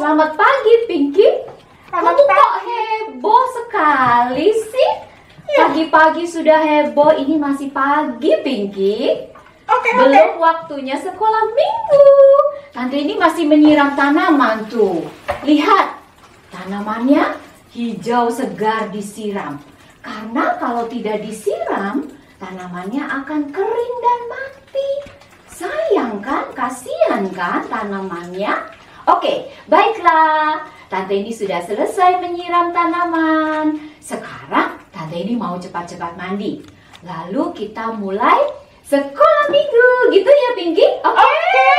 Selamat pagi, Pinky. Selamat Kamu kok pagi. heboh sekali sih? Pagi-pagi sudah heboh. Ini masih pagi, Pinky. Oke. Belum waktunya sekolah minggu. Tante ini masih menyiram tanaman tuh. Lihat, tanamannya hijau segar disiram. Karena kalau tidak disiram, tanamannya akan kering dan mati. Sayang kan? Kasihan kan tanamannya? Oke, baiklah. Tante ini sudah selesai menyiram tanaman. Sekarang Tante ini mau cepat-cepat mandi. Lalu kita mulai sekolah minggu. Gitu ya, Pinky? Oke.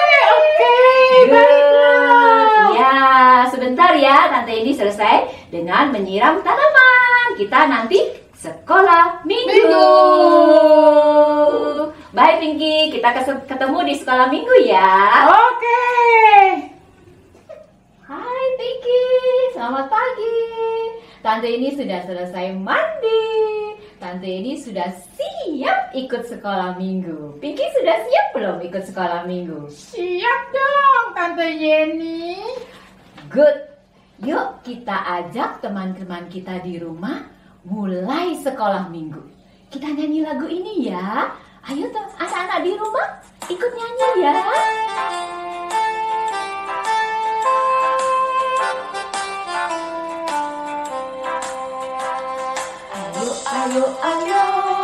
Baiklah. Ya, sebentar ya. Tante ini selesai dengan menyiram tanaman. Kita nanti sekolah minggu. Bye, Pinky. Kita ketemu di sekolah minggu ya. Oke. Hai, Pinky. Selamat pagi. Tante ini sudah selesai mandi. Tante ini sudah siap ikut sekolah minggu. Pinky sudah siap belum ikut sekolah minggu? Siap dong, Tante Yeni. Good. Yuk kita ajak teman-teman kita di rumah mulai sekolah minggu. Kita nyanyi lagu ini ya. Ayo tuh anak-anak di rumah ikut nyanyi ya. Ayo, ayo,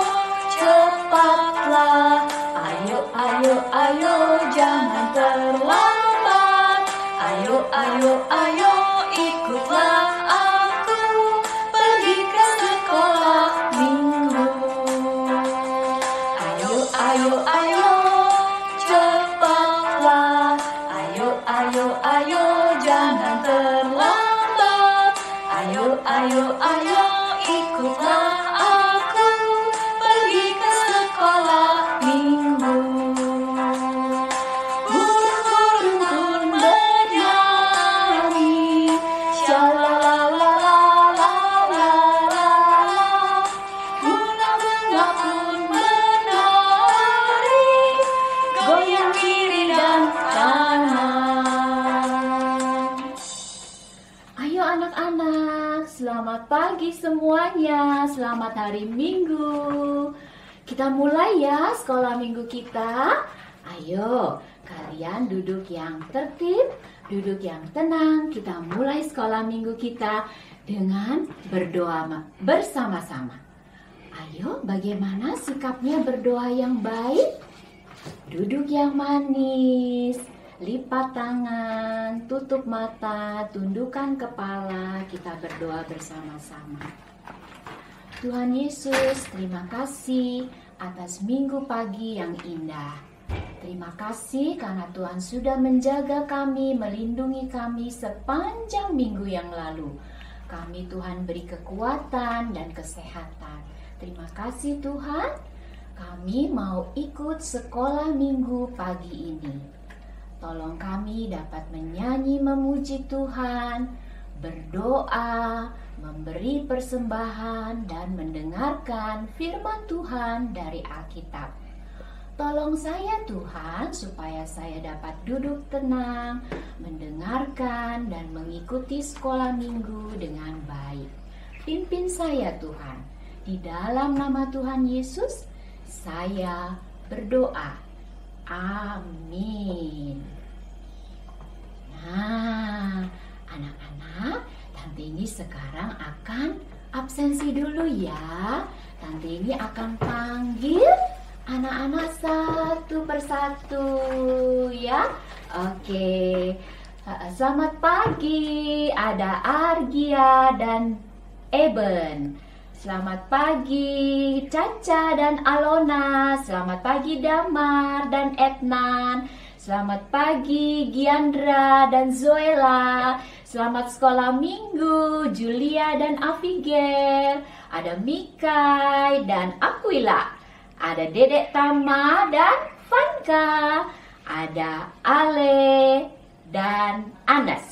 cepatlah. Ayo, ayo, ayo, jangan terlambat. Ayo, ayo, ayo, ikutlah aku pergi ke sekolah minggu. Ayo, ayo, ayo, cepatlah. Ayo, ayo, ayo, jangan terlambat. Ayo, ayo, ayo, ikutlah aku pergi ke sekolah minggu. Burung-burung pun bernyanyi, shalalalalalalalala. Bunga-bunga pun menari, goyang kiri dan kanan. Ayo anak-anak, selamat pagi semuanya. Selamat hari Minggu. Kita mulai ya sekolah minggu kita. Ayo, kalian duduk yang tertib, duduk yang tenang. Kita mulai sekolah minggu kita dengan berdoa bersama-sama. Ayo, bagaimana sikapnya berdoa yang baik? Duduk yang manis. Lipat tangan, tutup mata, tundukkan kepala, kita berdoa bersama-sama. Tuhan Yesus, terima kasih atas minggu pagi yang indah. Terima kasih karena Tuhan sudah menjaga kami, melindungi kami sepanjang minggu yang lalu. Kami Tuhan beri kekuatan dan kesehatan. Terima kasih Tuhan, kami mau ikut sekolah minggu pagi ini. Tolong kami dapat menyanyi memuji Tuhan, berdoa, memberi persembahan, dan mendengarkan firman Tuhan dari Alkitab. Tolong saya Tuhan supaya saya dapat duduk tenang, mendengarkan, dan mengikuti sekolah minggu dengan baik. Pimpin saya Tuhan, di dalam nama Tuhan Yesus, saya berdoa. Amin. Nah, anak-anak, Tante ini sekarang akan absensi dulu ya. Tante ini akan panggil anak-anak satu persatu ya. Oke. Selamat pagi. Ada Argia dan Eben. Selamat pagi Caca dan Alona. Selamat pagi Damar dan Etnan. Selamat pagi Giandra dan Zoela. Selamat sekolah minggu Julia dan Abigail. Ada Mikai dan Aquila. Ada Dedek Tama dan Vanka. Ada Ale dan Anas.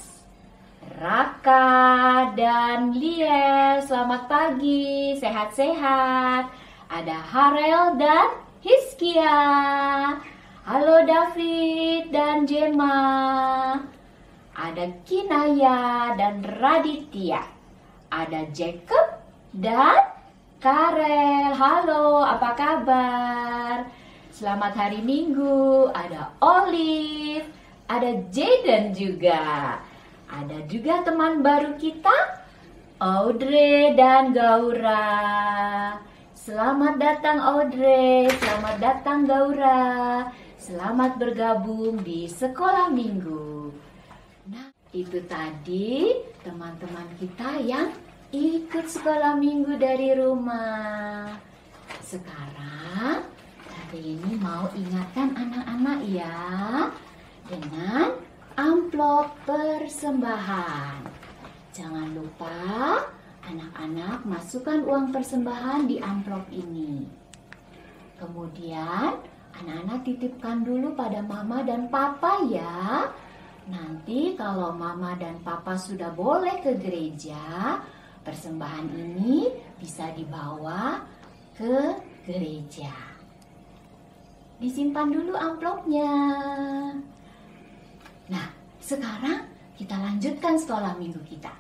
Raka dan Liel, selamat pagi, sehat-sehat. Ada Harel dan Hiskia. Halo David dan Gemma. ada Kinaya dan Raditya, ada Jacob dan Karel. Halo, apa kabar? Selamat hari Minggu. Ada Olive, ada Jaden juga. Ada juga teman baru kita, Audrey dan Gaura. Selamat datang Audrey, selamat datang Gaura. Selamat bergabung di sekolah minggu. Nah, itu tadi teman-teman kita yang ikut sekolah minggu dari rumah. Sekarang hari ini mau ingatkan anak-anak ya dengan amplop persembahan. Jangan lupa anak-anak masukkan uang persembahan di amplop ini. Kemudian anak-anak titipkan dulu pada mama dan papa ya. Nanti kalau mama dan papa sudah boleh ke gereja, persembahan ini bisa dibawa ke gereja. Disimpan dulu amplopnya. Nah, sekarang kita lanjutkan sekolah minggu kita.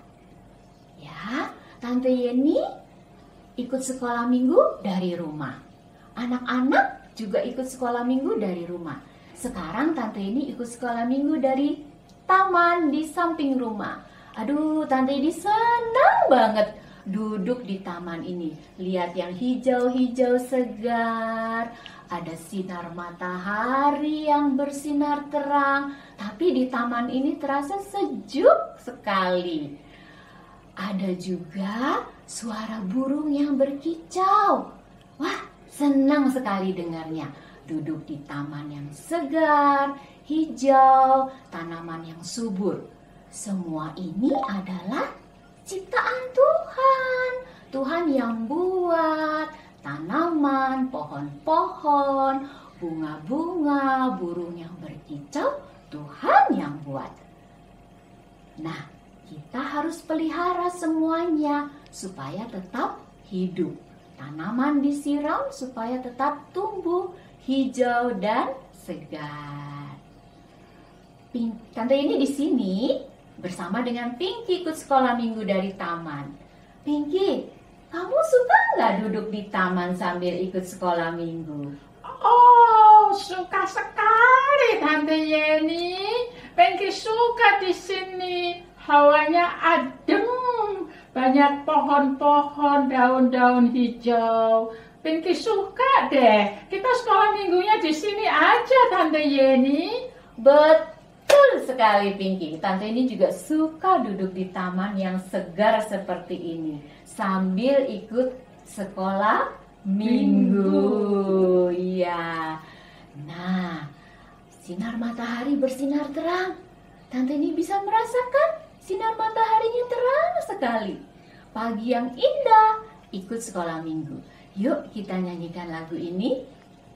Ya, Tante Yeni ikut sekolah minggu dari rumah. Anak-anak juga ikut sekolah minggu dari rumah. Sekarang Tante Yeni ikut sekolah minggu dari taman di samping rumah. Aduh, Tante Yeni senang banget duduk di taman ini. Lihat yang hijau-hijau segar. Ada sinar matahari yang bersinar terang. Tapi di taman ini terasa sejuk sekali. Ada juga suara burung yang berkicau. Wah, senang sekali dengarnya. Duduk di taman yang segar, hijau, tanaman yang subur. Semua ini adalah ciptaan Tuhan. Tuhan yang buat tanaman, pohon-pohon, bunga-bunga, burung yang berkicau, Tuhan yang buat. Nah, kita harus pelihara semuanya supaya tetap hidup. Tanaman disiram supaya tetap tumbuh hijau dan segar. Tante ini di sini bersama dengan Pinky ikut sekolah minggu dari taman. Pinky, kamu suka nggak duduk di taman sambil ikut sekolah minggu? Oh, suka sekali Tante Yeni. Pinky suka di sini. Hawanya adem, banyak pohon-pohon, daun-daun hijau. Pinky suka deh. Kita sekolah minggunya di sini aja, Tante Yeni. Betul sekali Pinky. Tante ini juga suka duduk di taman yang segar seperti ini sambil ikut sekolah minggu. Iya. Nah, sinar matahari bersinar terang. Tante ini bisa merasakan sinar mataharinya terang sekali. Pagi yang indah, ikut sekolah minggu. Yuk kita nyanyikan lagu ini.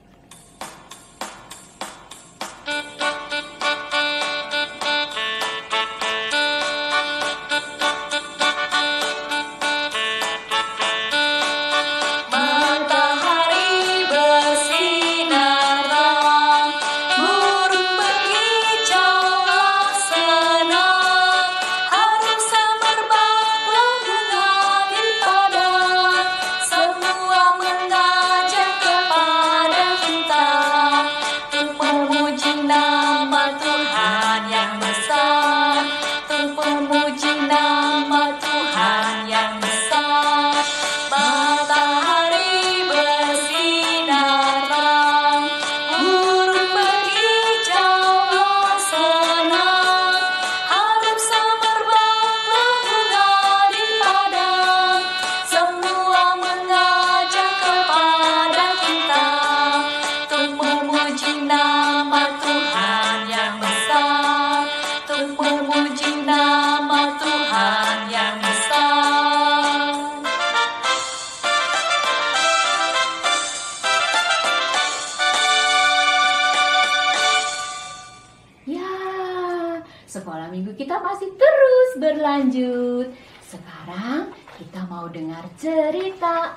Sekolah minggu kita masih terus berlanjut. Sekarang kita mau dengar cerita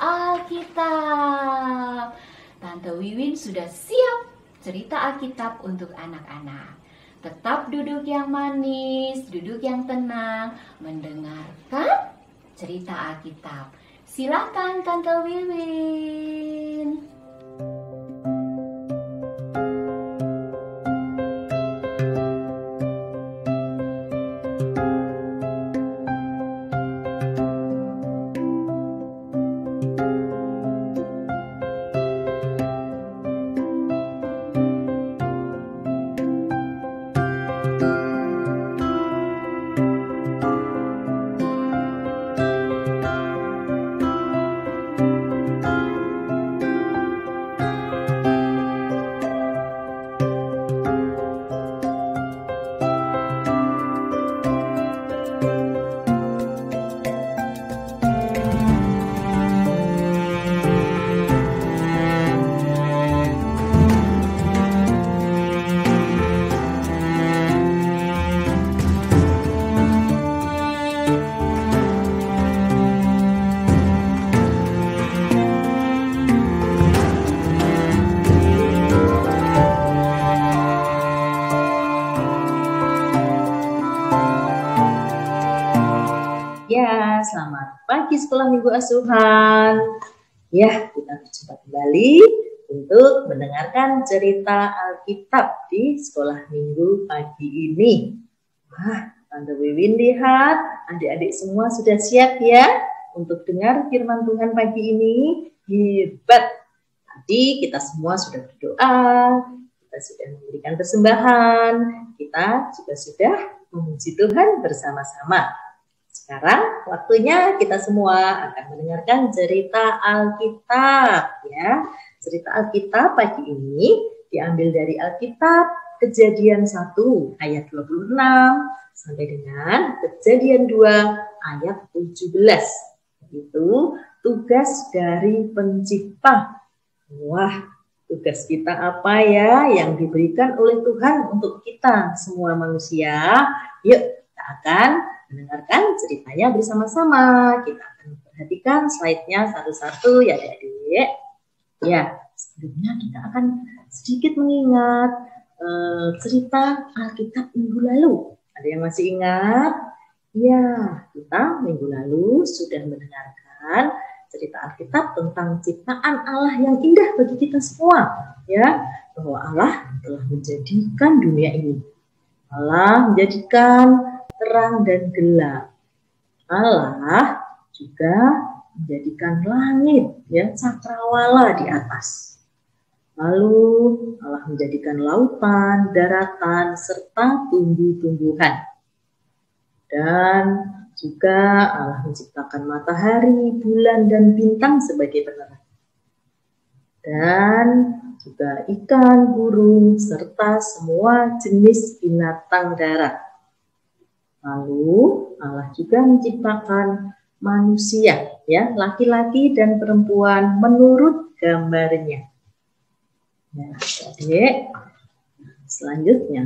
Alkitab. Tante Wiwin sudah siap cerita Alkitab untuk anak-anak. Tetap duduk yang manis, duduk yang tenang, mendengarkan cerita Alkitab. Silakan Tante Wiwin. Ya, selamat pagi sekolah minggu asuhan. Ya, kita berjumpa kembali untuk mendengarkan cerita Alkitab di sekolah minggu pagi ini. Wah, Tante Wiwin lihat adik-adik semua sudah siap ya untuk dengar firman Tuhan pagi ini. Hebat. Tadi kita semua sudah berdoa, kita sudah memberikan persembahan, kita juga sudah memuji Tuhan bersama-sama. Sekarang waktunya kita semua akan mendengarkan cerita Alkitab ya. Cerita Alkitab pagi ini diambil dari Alkitab Kejadian 1 ayat 26 sampai dengan Kejadian 2 ayat 17. Itu tugas dari pencipta. Wah, tugas kita apa ya yang diberikan oleh Tuhan untuk kita semua manusia? Yuk, kita akan mendengarkan ceritanya bersama-sama. Kita akan perhatikan slide-nya satu-satu ya adik-adik. Ya, sebelumnya kita akan sedikit mengingat cerita Alkitab minggu lalu. Ada yang masih ingat? Ya, kita minggu lalu sudah mendengarkan cerita Alkitab tentang ciptaan Allah yang indah bagi kita semua. Ya, bahwa Allah telah menjadikan dunia ini. Allah menjadikan terang dan gelap. Allah juga menjadikan langit ya cakrawala di atas. Lalu Allah menjadikan lautan, daratan serta tumbuh-tumbuhan. Dan juga Allah menciptakan matahari, bulan dan bintang sebagai penerang. Dan juga ikan, burung serta semua jenis binatang darat. Lalu Allah juga menciptakan manusia, ya, laki-laki dan perempuan menurut gambarnya. Ya, adik. Selanjutnya,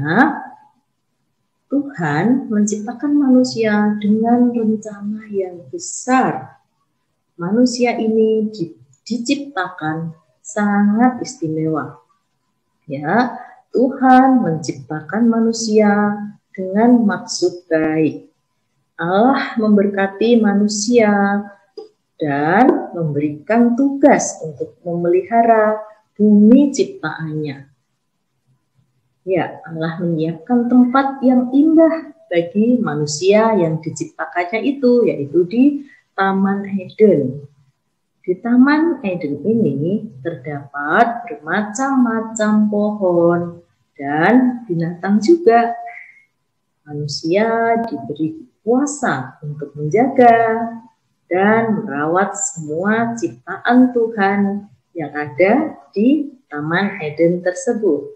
Tuhan menciptakan manusia dengan rencana yang besar. Manusia ini diciptakan sangat istimewa. Ya, Tuhan menciptakan manusia dengan maksud baik. Allah memberkati manusia dan memberikan tugas untuk memelihara bumi ciptaannya. Ya, Allah menyiapkan tempat yang indah bagi manusia yang diciptakannya itu, yaitu di Taman Eden. Di Taman Eden ini terdapat bermacam-macam pohon dan binatang juga. Manusia diberi kuasa untuk menjaga dan merawat semua ciptaan Tuhan yang ada di Taman Eden tersebut.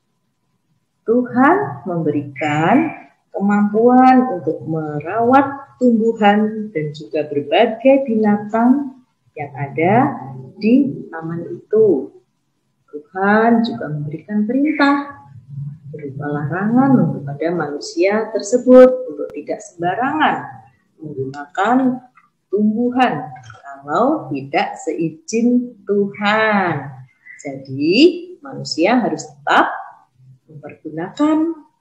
Tuhan memberikan kemampuan untuk merawat tumbuhan dan juga berbagai binatang yang ada di taman itu. Tuhan juga memberikan perintah berupa larangan kepada manusia tersebut untuk tidak sembarangan menggunakan tumbuhan kalau tidak seizin Tuhan. Jadi manusia harus tetap mempergunakan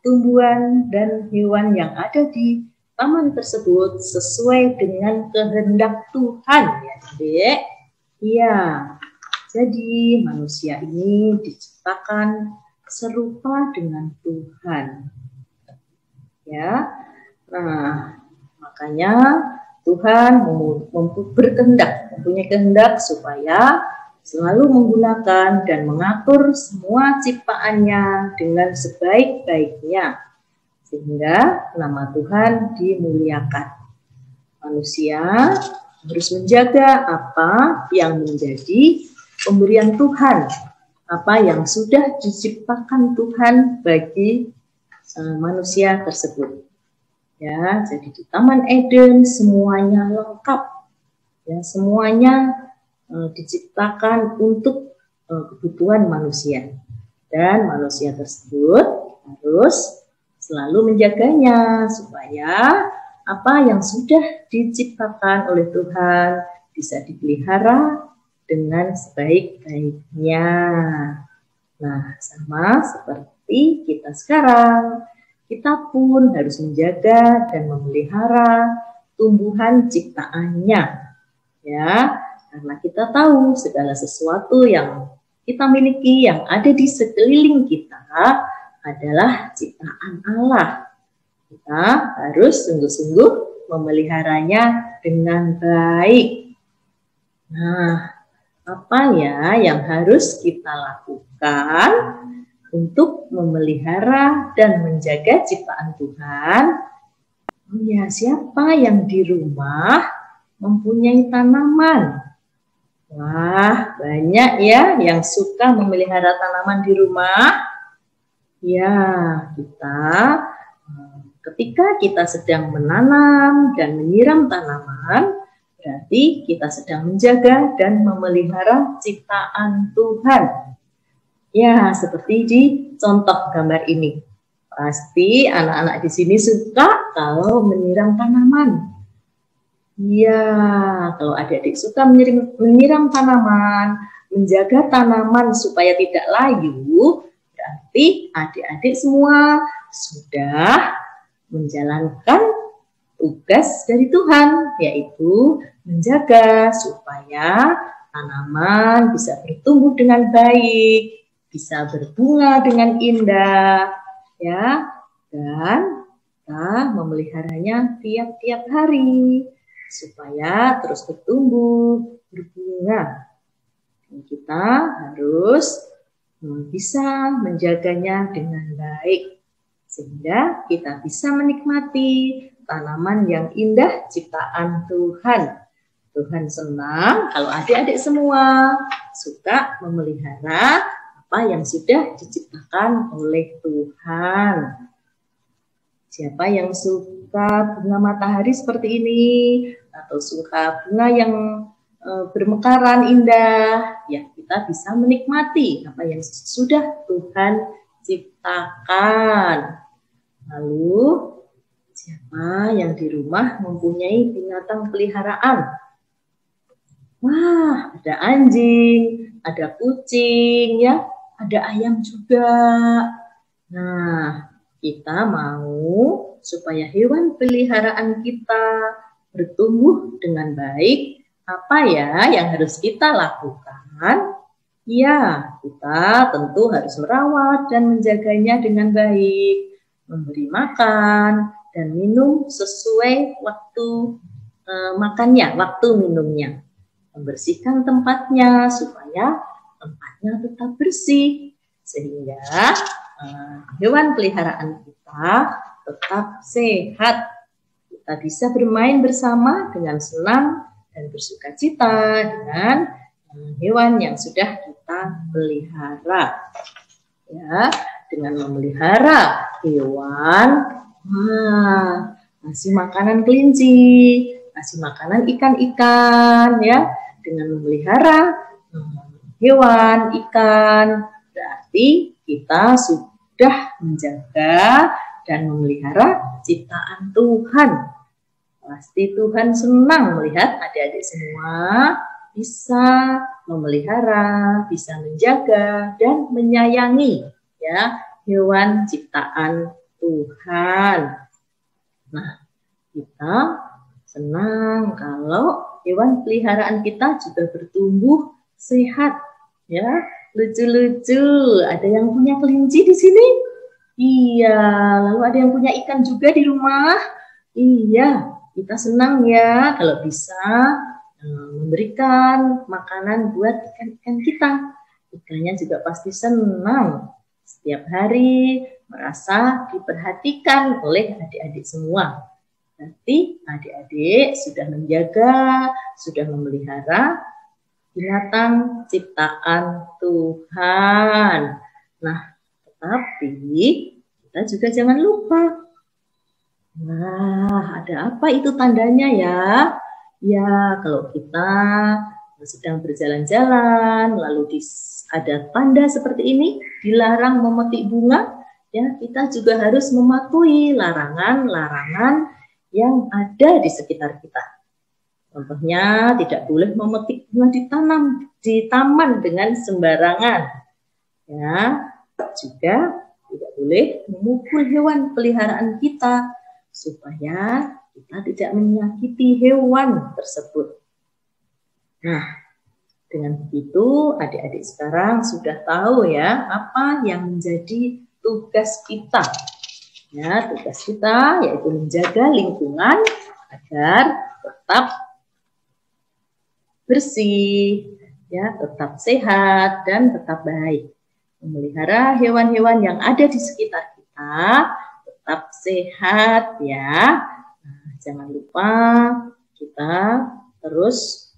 tumbuhan dan hewan yang ada di taman tersebut sesuai dengan kehendak Tuhan ya Dek. Iya, jadi manusia ini diciptakan serupa dengan Tuhan. Ya, nah makanya Tuhan mempunyai kehendak supaya selalu menggunakan dan mengatur semua ciptaannya dengan sebaik-baiknya, sehingga nama Tuhan dimuliakan. Manusia harus menjaga apa yang menjadi pemberian Tuhan, apa yang sudah diciptakan Tuhan bagi manusia tersebut. Ya, jadi di Taman Eden semuanya lengkap, ya semuanya diciptakan untuk kebutuhan manusia, dan manusia tersebut harus selalu menjaganya supaya apa yang sudah diciptakan oleh Tuhan bisa dipelihara dengan sebaik-baiknya. Nah, sama seperti kita sekarang, kita pun harus menjaga dan memelihara tumbuhan ciptaannya, ya, karena kita tahu segala sesuatu yang kita miliki yang ada di sekeliling kita adalah ciptaan Allah. Kita harus sungguh-sungguh memeliharanya dengan baik. Nah, apa ya yang harus kita lakukan untuk memelihara dan menjaga ciptaan Tuhan? Oh ya, siapa yang di rumah mempunyai tanaman? Wah, banyak ya yang suka memelihara tanaman di rumah. Ya, ketika kita sedang menanam dan menyiram tanaman, berarti kita sedang menjaga dan memelihara ciptaan Tuhan. Ya, seperti di contoh gambar ini. Pasti anak-anak di sini suka kalau menyiram tanaman. Ya, kalau adik-adik suka menyiram tanaman, menjaga tanaman supaya tidak layu, berarti adik-adik semua sudah menjalankan tugas dari Tuhan, yaitu menjaga supaya tanaman bisa bertumbuh dengan baik, bisa berbunga dengan indah, ya, dan kita memeliharanya tiap-tiap hari supaya terus bertumbuh, berbunga. Dan kita harus bisa menjaganya dengan baik sehingga kita bisa menikmati tanaman yang indah ciptaan Tuhan. Tuhan senang kalau adik-adik semua suka memelihara apa yang sudah diciptakan oleh Tuhan. Siapa yang suka bunga matahari seperti ini, atau suka bunga yang bermekaran indah, ya kita bisa menikmati apa yang sudah Tuhan ciptakan. Lalu, siapa yang di rumah mempunyai binatang peliharaan? Wah, ada anjing, ada kucing, ya, ada ayam juga. Nah, kita mau supaya hewan peliharaan kita bertumbuh dengan baik, apa ya yang harus kita lakukan? Ya, kita tentu harus merawat dan menjaganya dengan baik, memberi makan dan minum sesuai waktu makannya, waktu minumnya, membersihkan tempatnya supaya tempatnya tetap bersih, sehingga hewan peliharaan kita tetap sehat. Kita bisa bermain bersama dengan senang dan bersuka cita dengan hewan yang sudah kita pelihara. Ya, dengan memelihara hewan, kasih makanan kelinci, kasih makanan ikan-ikan, ya. Dengan memelihara hewan, ikan, berarti kita sudah menjaga dan memelihara ciptaan Tuhan. Pasti Tuhan senang melihat adik-adik semua bisa memelihara, bisa menjaga dan menyayangi, ya, hewan ciptaan Tuhan. Nah, kita senang kalau hewan peliharaan kita juga bertumbuh sehat, ya, lucu-lucu. Ada yang punya kelinci di sini? Iya, lalu ada yang punya ikan juga di rumah? Iya, kita senang ya kalau bisa memberikan makanan buat ikan-ikan kita. Ikannya juga pasti senang setiap hari merasa diperhatikan oleh adik-adik semua. Nanti adik-adik sudah menjaga, sudah memelihara binatang ciptaan Tuhan. Nah, tetapi kita juga jangan lupa. Nah, ada apa itu tandanya ya? Ya, kalau kita sedang berjalan-jalan, lalu ada tanda seperti ini, dilarang memetik bunga, ya kita juga harus mematuhi larangan-larangan yang ada di sekitar kita. Contohnya, tidak boleh memetik bunga di taman dengan sembarangan. Ya, juga tidak boleh memukul hewan peliharaan kita supaya kita tidak menyakiti hewan tersebut. Nah, dengan begitu adik-adik sekarang sudah tahu ya apa yang menjadi tugas kita. Ya, tugas kita yaitu menjaga lingkungan agar tetap bersih, ya, tetap sehat dan tetap baik. Memelihara hewan-hewan yang ada di sekitar kita tetap sehat ya. Nah, jangan lupa kita terus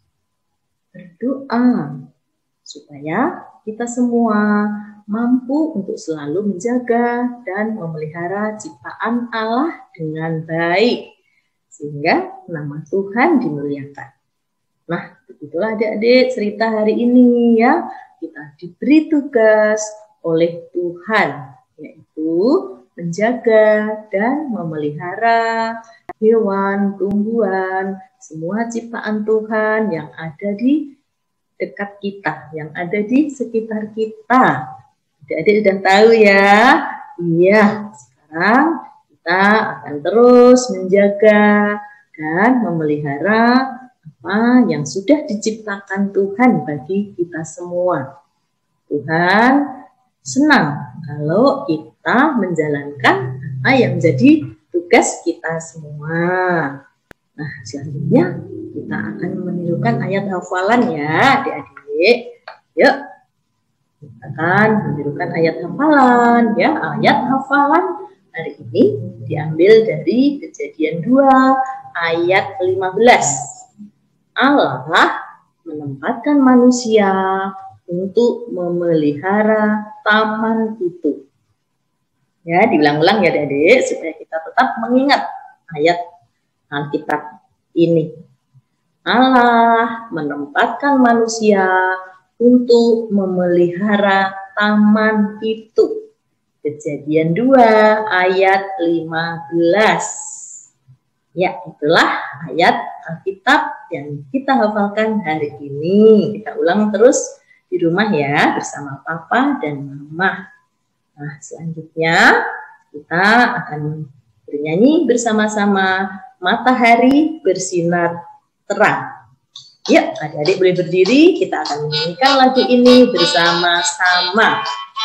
berdoa supaya kita semua mampu untuk selalu menjaga dan memelihara ciptaan Allah dengan baik sehingga nama Tuhan dimuliakan. Nah, begitulah adik-adik cerita hari ini ya. Kita diberi tugas oleh Tuhan yaitu menjaga dan memelihara hewan, tumbuhan, semua ciptaan Tuhan yang ada di dekat kita, yang ada di sekitar kita. Adik-adik sudah tahu ya? Iya, sekarang kita akan terus menjaga dan memelihara apa yang sudah diciptakan Tuhan bagi kita semua. Tuhan senang kalau kita menjalankan apa yang menjadi tugas kita semua. Nah, selanjutnya kita akan menirukan ayat hafalan ya, adik-adik. Yuk, kita akan menirukan ayat hafalan ya. Ayat hafalan hari ini diambil dari Kejadian 2 ayat 15. Allah menempatkan manusia untuk memelihara taman itu. Ya, diulang-ulang ya adik-adik supaya kita tetap mengingat ayat Alkitab ini. Allah menempatkan manusia untuk memelihara taman itu. Kejadian 2 ayat 15. Ya, itulah ayat Alkitab yang kita hafalkan hari ini. Kita ulang terus di rumah ya bersama Papa dan Mama. Nah, selanjutnya kita akan bernyanyi bersama-sama Matahari Bersinar Terang. Yuk, adik-adik boleh berdiri, kita akan menyanyikan lagu ini bersama-sama.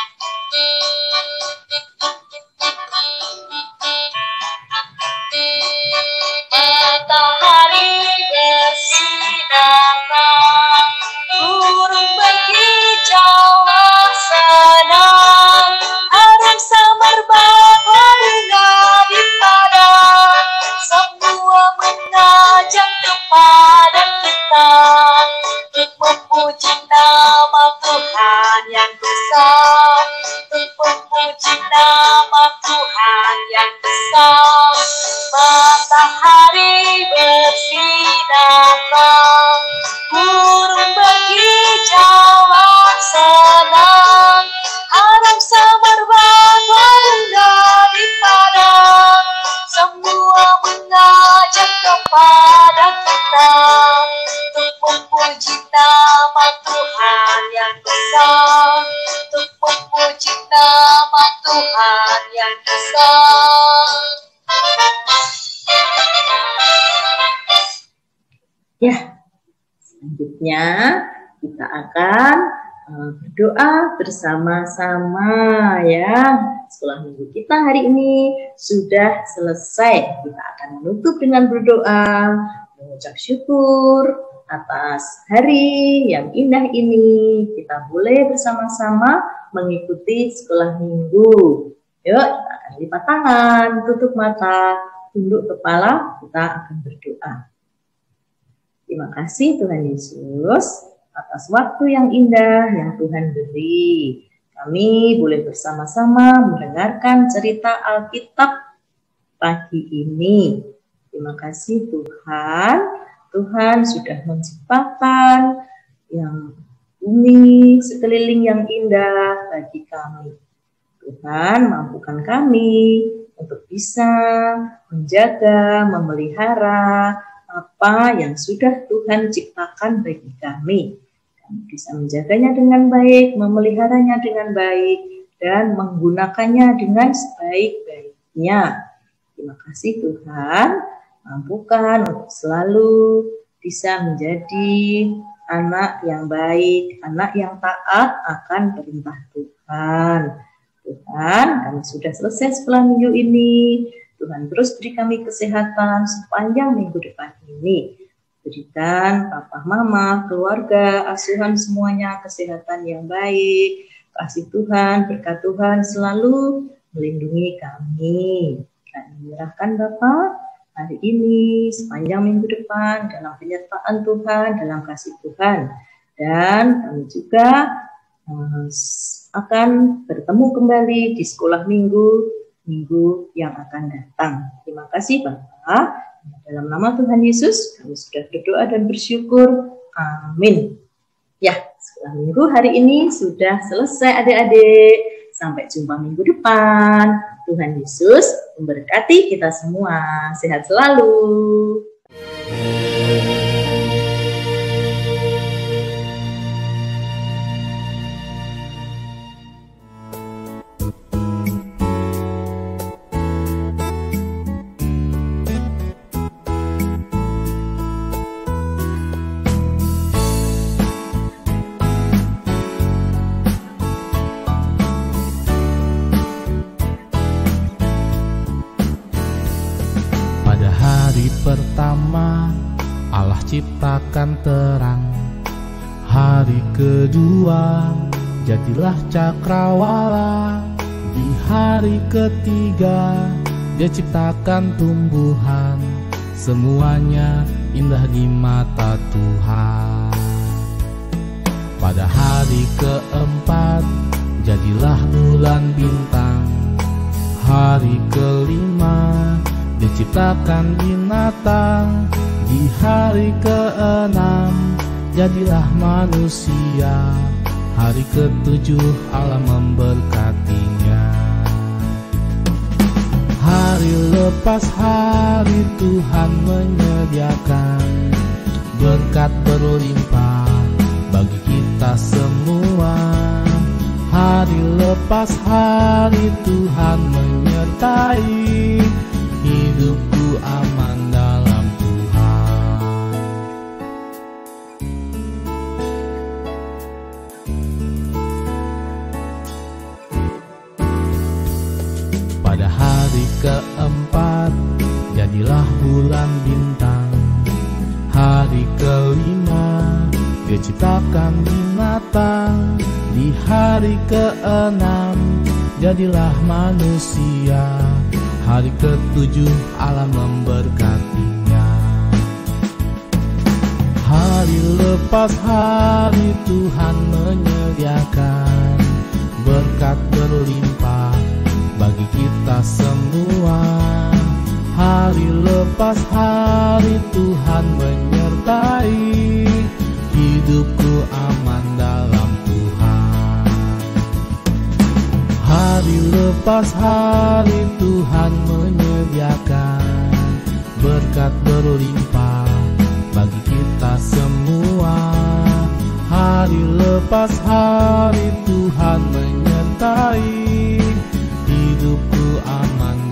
Matahari bersinar terang, burung berkicauan senang, arang semerbak warna di padang, semua mengajak kepada kita untuk memuji nama Tuhan yang besar, untuk memuji nama Tuhan yang besar. Matahari bersinar terang, burung berkicauan senang, arang semerbak warna di padang, semua mengajak kepada kita untuk memuji nama Tuhan yang besar, untuk memuji nama Tuhan yang besar. Ya, selanjutnya kita akan berdoa bersama-sama ya. Sekolah minggu kita hari ini sudah selesai. Kita akan menutup dengan berdoa, mengucap syukur atas hari yang indah ini. Kita boleh bersama-sama mengikuti sekolah minggu. Yuk, kita akan lipat tangan, tutup mata, tunduk kepala, kita akan berdoa. Terima kasih Tuhan Yesus atas waktu yang indah yang Tuhan beri. Kami boleh bersama-sama mendengarkan cerita Alkitab pagi ini. Terima kasih Tuhan. Tuhan sudah menciptakan yang bumi sekeliling yang indah bagi kami. Tuhan mampukan kami untuk bisa menjaga, memelihara apa yang sudah Tuhan ciptakan bagi kami. Bisa menjaganya dengan baik, memeliharanya dengan baik, dan menggunakannya dengan sebaik-baiknya. Terima kasih Tuhan, mampukan untuk selalu bisa menjadi anak yang baik, anak yang taat akan perintah Tuhan. Tuhan, kami sudah selesai sekolah minggu ini. Tuhan terus beri kami kesehatan sepanjang minggu depan ini. Berikan papa, mama, keluarga, asuhan semuanya kesehatan yang baik. Kasih Tuhan, berkat Tuhan selalu melindungi kami. Kami menyerahkan Bapa hari ini sepanjang minggu depan dalam penyertaan Tuhan, dalam kasih Tuhan. Dan kami juga akan bertemu kembali di sekolah minggu yang akan datang. Terima kasih Bapak. Dalam nama Tuhan Yesus, kami sudah berdoa dan bersyukur. Amin. Ya, sekolah minggu hari ini sudah selesai adik-adik. Sampai jumpa minggu depan. Tuhan Yesus memberkati kita semua. Sehat selalu. Pertama Allah ciptakan terang, hari kedua jadilah cakrawala, di hari ketiga Dia ciptakan tumbuhan, semuanya indah di mata Tuhan. Pada hari keempat jadilah bulan bintang, hari kelima Dia ciptakan binatang, di hari keenam jadilah manusia, hari ketujuh Allah memberkatinya. Hari lepas hari Tuhan menyediakan berkat berlimpah bagi kita semua. Hari lepas hari Tuhan menyertai, hidupku aman dalam Tuhan. Pada hari keempat jadilah bulan bintang, hari kelima Dia ciptakan binatang, di hari keenam jadilah manusia, hari ketujuh Allah memberkatinya. Hari lepas hari Tuhan menyediakan berkat berlimpah bagi kita semua. Hari lepas hari Tuhan menyertai, hidupku aman dalam Tuhan. Hari lepas hari Tuhan menyediakan berkat berlimpah bagi kita semua. Hari lepas hari Tuhan menyertai, hidupku aman